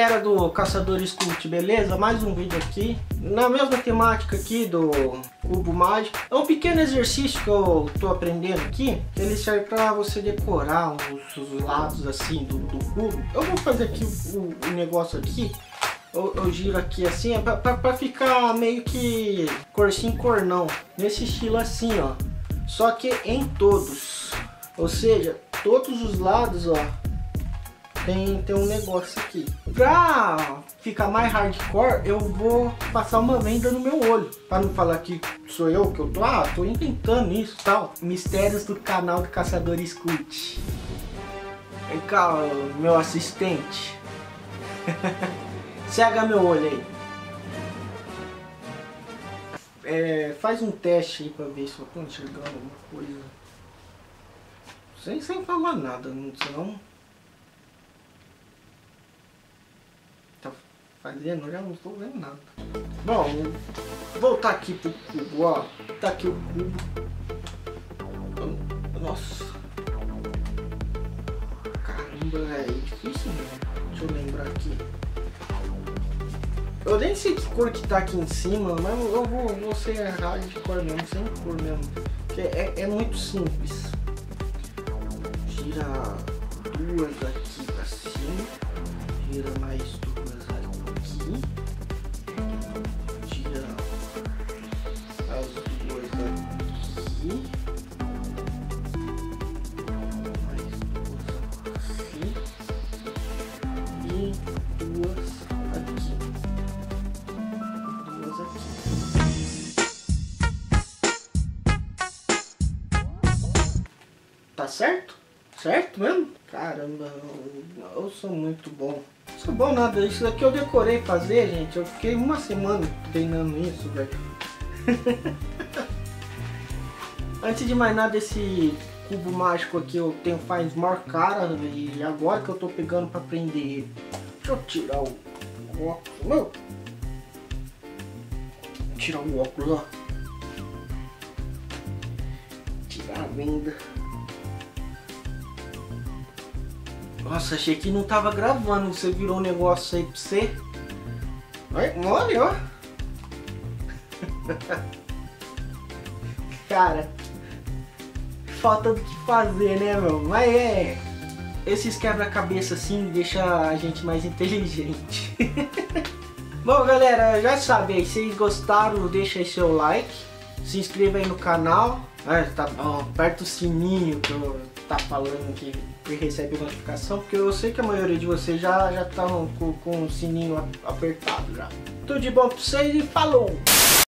galera do Caçadores Cult, beleza? Mais um vídeo aqui, na mesma temática aqui do cubo mágico. É um pequeno exercício que eu tô aprendendo aqui, que ele serve pra você decorar os lados assim do cubo. Eu vou fazer aqui o negócio aqui, eu giro aqui assim, pra ficar meio que cor sim, cor não, nesse estilo assim, ó. Só que em todos, ou seja, todos os lados, ó. Tem um negócio aqui. Pra ficar mais hardcore, eu vou passar uma venda no meu olho. Pra não falar que sou eu, que eu tô inventando isso e tal. Mistérios do canal do Caçadores Cult. Vem cá, meu assistente. Cega meu olho aí. Faz um teste aí pra ver se eu tô enxergando alguma coisa. Sem falar nada, senão... Tá fazendo, eu já não tô vendo nada. Bom, vou voltar aqui pro cubo, ó. Tá aqui o cubo. Nossa. Caramba, é difícil, né? Deixa eu lembrar aqui. Eu nem sei que cor que tá aqui em cima, mas eu vou ser errado de cor mesmo, sem cor mesmo. Porque é muito simples. Gira duas aqui pra cima. Gira mais duas aqui. Gira as duas aqui. Mais duas aqui. E duas aqui. Duas aqui. Tá certo? Certo mesmo? Caramba, eu sou muito bom. Sou bom nada, isso daqui eu decorei fazer, gente. Eu fiquei uma semana treinando isso, velho. Antes de mais nada, esse cubo mágico aqui eu tenho faz maior cara, e agora que eu tô pegando pra prender ele. Deixa eu tirar o óculos, meu. Tirar o óculos, ó. Tirar a venda. Nossa, achei que não tava gravando. Você virou um negócio aí pra você. Olha, ó. Cara, falta do que fazer, né, meu? Mas esses quebra-cabeça assim deixa a gente mais inteligente. Bom, galera, já sabe aí. Se vocês gostaram, deixa aí seu like. Se inscreva aí no canal. Tá bom, aperta o sininho que eu tá falando que recebe notificação, porque eu sei que a maioria de vocês já estão com o sininho apertado já. Tudo de bom pra vocês e falou!